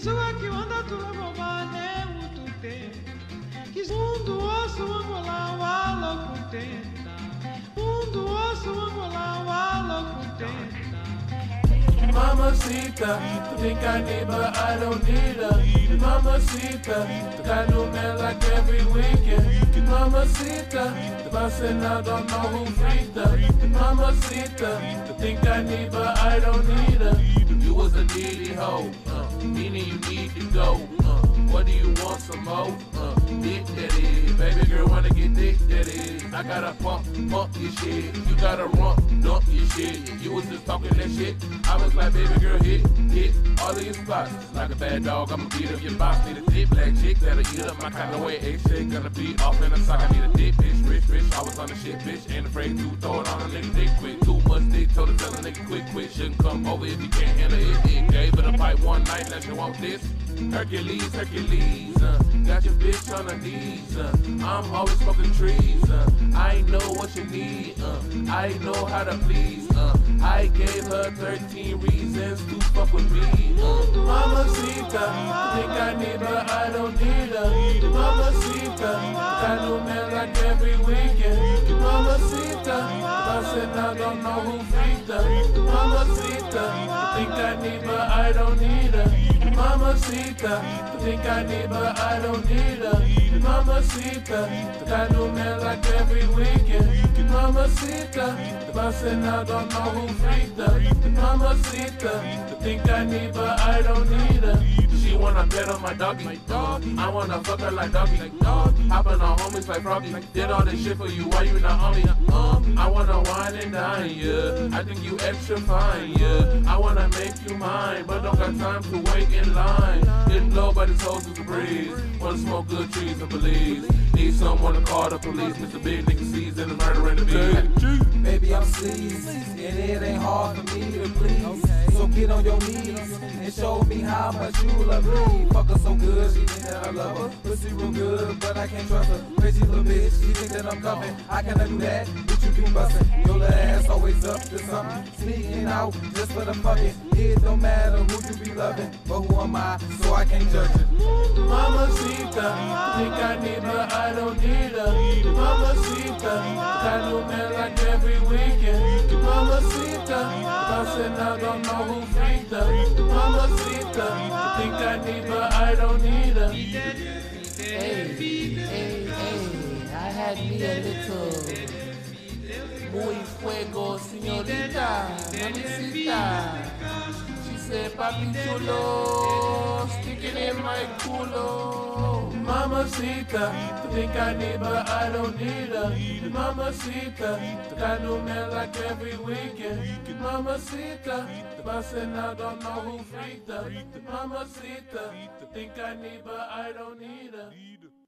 Kizua kiwanda tulabobane utute Kizundu osso angola walo kutenda Mundu osso angola walo kutenda Mamacita, you think I need but I don't need her. Mamacita, got new man like every weekend. Mamacita, if I said I don't know who freaked her. Mamacita, you think I need but I don't need her. You was a needy hoe, meaning you need to go. What do you want some more? Dick that is, baby girl wanna get dick that is. I gotta pump your shit. You gotta dump your shit. You was just talking that shit. I was like, baby girl, hit all of your spots. Like a bad dog, I'ma beat up your box. Need a thick black chick that'll eat up my kind of way. Egg gonna be off in a sock. I need a dick bitch, rich. I was on the shit, bitch. Ain't afraid to throw it on a nigga dick quick. Too much dick, told her tell a nigga quit. Shouldn't come over if you can't handle it. Gave it a pipe one night, now she want this. Hercules, got your bitch on her knees. I'm always smoking trees. I know what you need. I know how to please. I gave her 13 reasons to fuck with me. Mamacita, think I need but I don't need her. Mamacita, got new man like every weekend. Mamacita, if I said I don't know who freaked her. Mamacita, think I need but I don't need her. Mamacita, think I need but I don't need her. Mamacita, got new man like every weekend. Mamacita, if I said I don't know who freaked her. Mamacita, think I need but I don't need her. She wanna bet on my doggy. I wanna fuck her like doggy. Hopping on homies like Froggy. Did all this shit for you, why you not on me? I wanna wine and dine, yeah. I think you extra fine, yeah. I wanna make you mine, but don't got time to wait in line. Getting low by these hoes is a breeze. Wanna smoke good trees and Belize. Need someone to call the police. Mr. Big nigga sees in the murder and the beat. Baby, I'm sleaze, and it ain't hard for me to please. So get on your knees and show me how much you love me. Fuck her so good, she think that I love her. Pussy real good, but I can't trust her. Crazy little bitch, she think that I'm cuffing. I cannot do that, but you be bustin'. Your little ass always up to something. Sneaking out just for the fucking. It don't matter who you be loving, but who am I, so I can't judge it. Mamacita, think I need but I don't need her. Mamacita, got new man like every weekend. Mamacita, if I said I don't know who freaked her. Mamacita, think I need but I don't need her. Hey, I had me a little muy fuego, señorita, mamacita. She said, papi chulo, stick it in my culo. Mamacita, think I need but I don't need her. Mamacita, got new man like every weekend. Mamacita, if I said I don't know who freaked her. Mamacita, think I need but I don't need her.